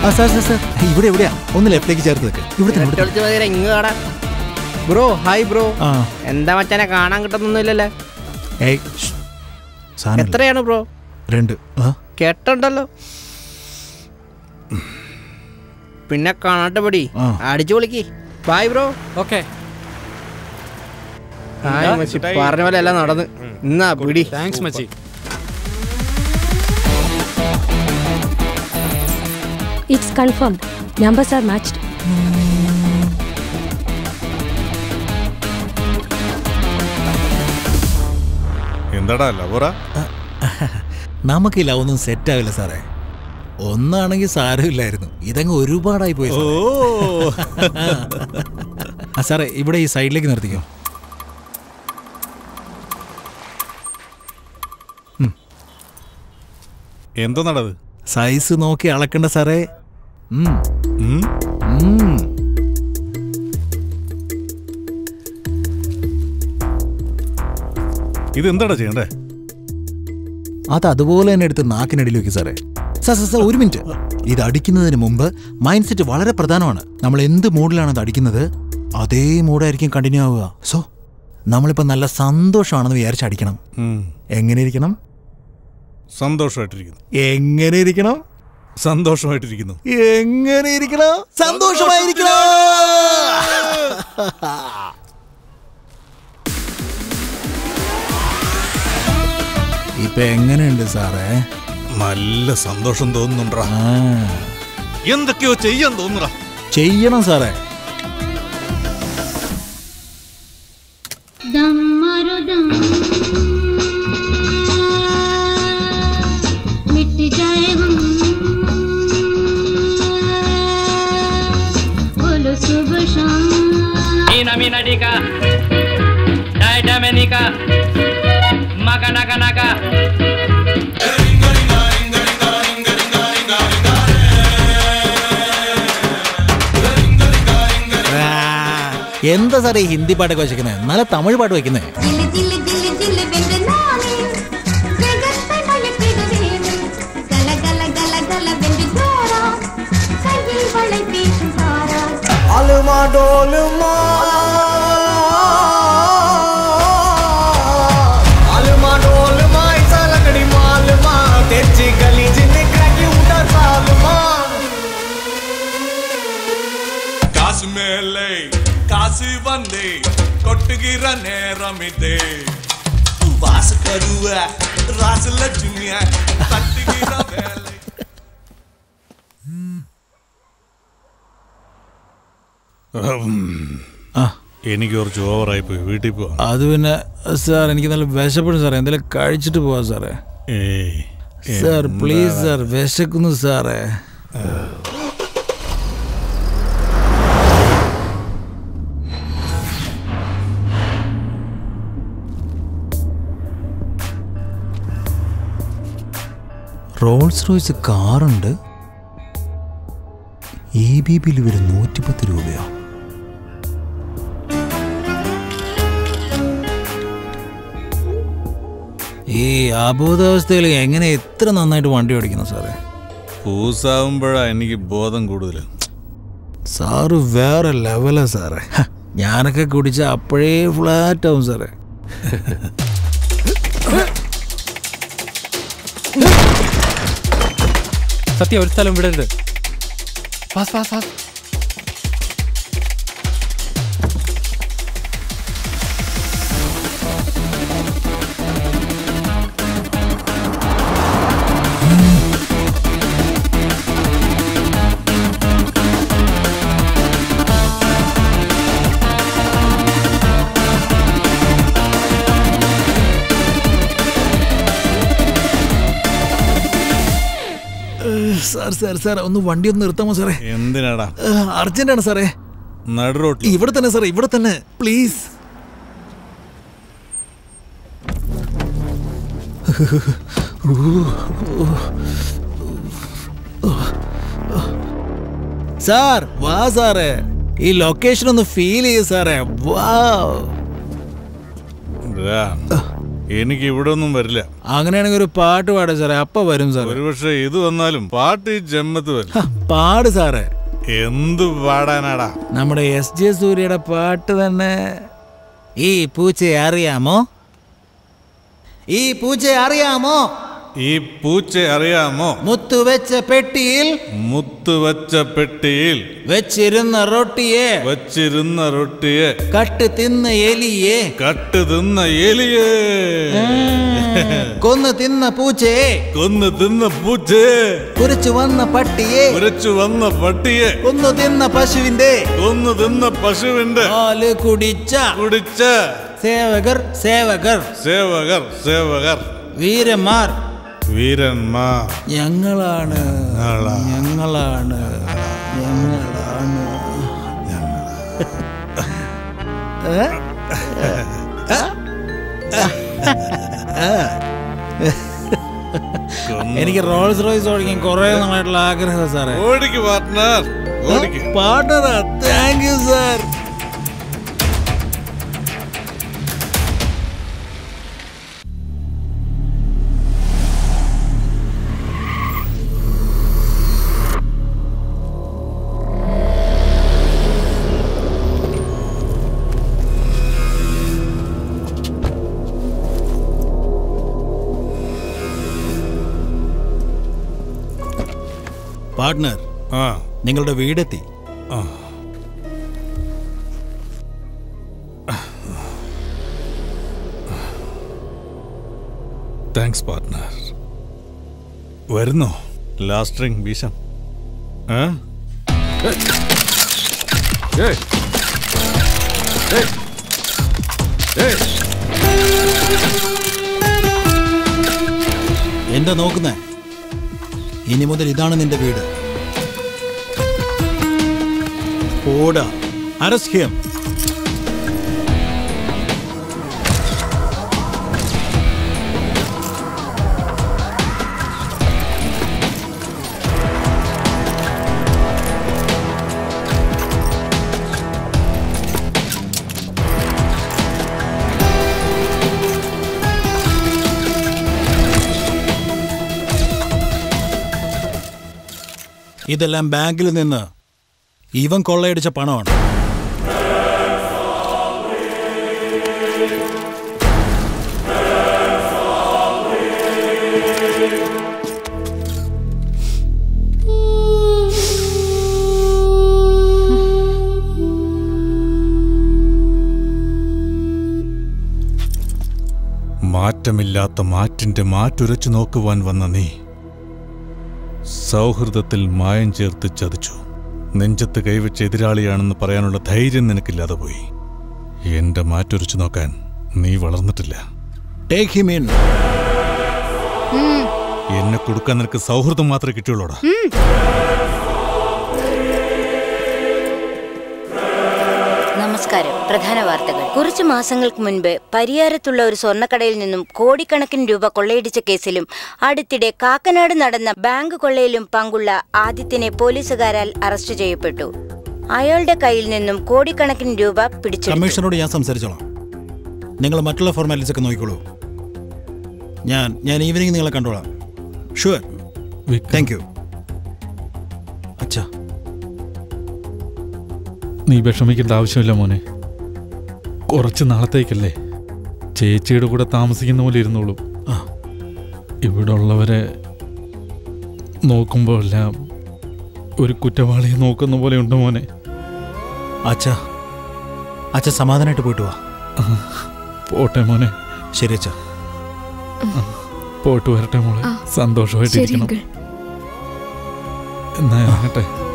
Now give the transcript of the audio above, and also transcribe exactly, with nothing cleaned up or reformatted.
Sir sir sir ഇവിടെ എവിടെയാ ഒന്ന് ലെഫ്റ്റിലേക്ക് ചേർത്ത് വെക്ക്. ഇവിടെ ബ്രോ ഹായ് ബ്രോ. എന്താ മച്ചാനെ കാണാൻ കിട്ടുന്നൊന്നുമില്ലല്ലേ? എത്രയാണ് ബ്രോ? രണ്ട്. കേട്ടുണ്ടല്ലോ. പിന്നെ കാണാട്ടെ പടി അടിച്ചു പൊളിക്ക്. Bye bro. ഓക്കെ പറഞ്ഞ പോലെ എല്ലാം നടന്ന് എന്നാ പിടി. താങ്ക്സ് മച്ചി. It's confirmed. Numbers are matched. എന്താടാ ലവറ? നമുക്ക് ഈ ലവ് ഒന്നും സെറ്റ് ആവില്ല സാറേ. ഒന്നാണെങ്കിൽ സാരമില്ലായിരുന്നു, ഇതങ്ങ് ഒരുപാടായി പോയി. ഓ സാറേ ഇവിടെ ഈ സൈഡിലേക്ക് നിർത്തിക്കോ. എന്തോ നടത്? സൈസ് നോക്കി അളക്കണ്ട സാറേ. ഇതെന്താടാ ചെയ്യണ്ടേ? അത് അതുപോലെ തന്നെ എടുത്ത് നാക്കിനടിയിൽ വെക്കും സാറേ. സാർ സാർ സാർ ഒരു മിനിറ്റ്. ഇത് അടിക്കുന്നതിന് മുമ്പ് മൈൻഡ് സെറ്റ് വളരെ പ്രധാനമാണ്. നമ്മൾ എന്ത് മൂഡിലാണ് അത് അടിക്കുന്നത് അതേ മൂഡായിരിക്കും കണ്ടിന്യൂ ആവുക. സോ നമ്മളിപ്പോൾ നല്ല സന്തോഷമാണെന്ന് വിചാരിച്ച് അടിക്കണം. എങ്ങനെ ഇരിക്കണം? സന്തോഷമായിട്ടിരിക്കുന്നു. എങ്ങനെ ഇരിക്കണം? സന്തോഷമായിട്ടിരിക്കുന്നു. എങ്ങനെ ഇരിക്കണം? സന്തോഷമായിരിക്കണം. ഇപ്പൊ എങ്ങനെയുണ്ട് സാറേ? നല്ല സന്തോഷം തോന്നുന്നുണ്ടാ. എന്തൊക്കെയോ ചെയ്യാൻ തോന്നുക. ചെയ്യണം സാറേ. Minadika, Daidamenika, Makanaka Naka. എന്താ സാറേ ഹിന്ദി പാട്ടൊക്കെ വെച്ചിരിക്കുന്നത്? നല്ല തമിഴ് പാട്ട് വെക്കുന്നേ. காசு மேலே காசு வந்தே கொட்டுகிற நேரம் இதே வாச கருவ ராசலட்சுமிய தட்டுகிற வேலை. എനിക്ക് കുറച്ച് ഓവറായി പോയി. വീട്ടിൽ പോവാ. അത് പിന്നെ സാർ എനിക്ക് നല്ല വിശപ്പെടും സാറേ. എന്തെങ്കിലും കഴിച്ചിട്ട് പോവാ സാറേ. സാർ പ്ലീസ് സാർ, വിശക്കുന്നു സാറേ. റോൾസ് റോയ്സ് കാറുണ്ട്. ഇ ബി ബിൽ വരും നൂറ്റിപ്പത്ത് രൂപയോ? ഈ അബോധാവസ്ഥയിൽ എങ്ങനെ എത്ര നന്നായിട്ട് വണ്ടി ഓടിക്കുന്നു സാറേ? പൂസാവുമ്പോഴാ എനിക്ക് ബോധം കൂടുതൽ. സാറ് വേറെ ലെവലാ സാറേ. ഞാനൊക്കെ കുടിച്ച അപ്പോഴേ ഫ്ലാറ്റ് ആവും സാറേ. സത്യം, ഒരു സ്ഥലം വിടരുത്. Fast fast fast. Sir sir sir ഒന്ന് വണ്ടി ഒന്ന് നിർത്താമോ സാറേ? എന്തിനാടാ? അർജന്റാണ് സാറേ. നടു റോട്ടിൽ. ഇവിടെ തന്നെ സാറേ, ഇവിടെ തന്നെ പ്ലീസ്. സാർ വാ സാറേ, ഈ ലൊക്കേഷൻ ഒന്ന് ഫീൽ ചെയ്യൂ സാറേ. വാ എനിക്ക് ഇവിടെ ഒന്നും വരില്ല. അങ്ങനെയാണെങ്കിൽ ഒരു പാട്ട് പാടാ സാറേ, അപ്പ വരും സാർ. ഒരുപക്ഷെ ഇത് വന്നാലും പാട്ട് ഈ ജമ്മത്ത് വരും. പാട് സാറേ. എന്ത് പാടാനാടാ? നമ്മുടെ എസ് ജെ സൂര്യയുടെ പാട്ട് തന്നെ. ഈ പൂച്ചയെ അറിയാമോ? ഈ പൂച്ചയെ അറിയാമോ? ഈ പൂച്ച അറിയാമോ? മുത്തുവെച്ച പെട്ടിയിൽ മുത്തുവെച്ച പെട്ടിയിൽ വെച്ചിരുന്ന റൊട്ടിയെ വെച്ചിരുന്ന റൊട്ടിയെ കട്ട് തിന്ന എലിയെ കട്ട് തിന്ന എലിയെ കൊന്നു തിന്ന പൂച്ചയെ കൊന്നു തിന്ന പൂച്ചയെ കുരച്ചു വന്ന പട്ടിയെ കുരച്ചു വന്ന പട്ടിയെ കൊന്നു തിന്ന പശുവിന്റെ കൊന്നു തിന്ന പശുവിന്റെ പാല് കുടിച്ച കുടിച്ച സേവകർ സേവകർ സേവകർ സേവകർ വീരന്മാർ വീരന്മാർ ഞങ്ങളാണ് ഞങ്ങളാണ് ഞങ്ങളാണ്. എനിക്ക് റോൾസ് റോയ്സ് ഓടിക്കാൻ കുറെ നാളായിട്ടുള്ള ആഗ്രഹം സാറേ. ഓടിക്ക് പാർട്ട്ണർ, ഓടിക്ക് പാർട്ട്ണറാ. Thank you sir. പാർട്ട്ണർ, ആ നിങ്ങളുടെ വീടെത്തി. Thanks partner. വരുന്നോ ലാസ്റ്റ് റിംഗ് വീശം? എന്താ നോക്കുന്നേ? ഇനി മുതൽ ഇതാണ് നിന്റെ വീട്. ഓടാ, അറസ്റ്റ് ഹിം. ഇതെല്ലാം ബാങ്കിൽ നിന്ന് ഇവൻ കൊള്ളയടിച്ച പണമാണ്. മാറ്റമില്ലാത്ത മാറ്റിന്റെ മാറ്റുരച്ചു നോക്കുവാൻ വന്ന നീ സൗഹൃദത്തിൽ മായം ചേർത്ത് ചതിച്ചു. നെഞ്ചത്ത് കൈവച്ച എതിരാളിയാണെന്ന് പറയാനുള്ള ധൈര്യം നിനക്കില്ലാതെ പോയി. എന്റെ മാറ്റുരച്ചു നോക്കാൻ നീ വളർന്നിട്ടില്ല. Take him in. എന്നെ കൊടുക്കാൻ നിനക്ക് സൗഹൃദം മാത്രമേ കിട്ടിയുള്ളൂടാ. നമസ്കാരം. പ്രധാന വാർത്തകൾ. കുറച്ചു മാസങ്ങൾക്ക് മുൻപ് പരിയാരത്തുള്ള ഒരു സ്വർണ്ണക്കടയിൽ നിന്നും കോടിക്കണക്കിന് രൂപ കൊള്ളയടിച്ച കേസിലും അടുത്തിടെ കാക്കനാട് നടന്ന ബാങ്ക് കൊള്ളയിലും പങ്കുള്ള ആദിത്യനെ പോലീസുകാരാൽ അറസ്റ്റ് ചെയ്യപ്പെട്ടു. അയാളുടെ കയ്യിൽ നിന്നും കോടിക്കണക്കിന് രൂപ പിടിച്ചു. കമ്മീഷണറോട് ഞാൻ സംസാരിച്ചോളാം. നിങ്ങൾ മറ്റുള്ള ഫോർമാലിറ്റീസ് ഒക്കെ നോക്കിക്കോളൂ. ഞാൻ ഞാൻ ഈവനിങ് നിങ്ങളെ കണ്ടോളാം. ഷുവർ. Thank you. അച്ഛാ, നീ വിഷമിക്കേണ്ട ആവശ്യമില്ല മോനെ. കുറച്ച് നാളത്തേക്കല്ലേ, ചേച്ചിയുടെ കൂടെ താമസിക്കുന്ന പോലെ ഇരുന്നോളൂ. ഇവിടെ ഉള്ളവരെ നോക്കുമ്പോഴെല്ലാം ഒരു കുറ്റവാളിയെ നോക്കുന്ന പോലെ ഉണ്ട് മോനെ. അച്ഛാ, അച്ഛ സമാധാനമായിട്ട് പോയിട്ട് വാ. പോട്ടെ മോനെ. ശരി അച്ഛാ. പോയിട്ട് വരട്ടെ മോളെ. സന്തോഷമായിട്ടിരിക്കണം. എന്നാ ആകട്ടെ.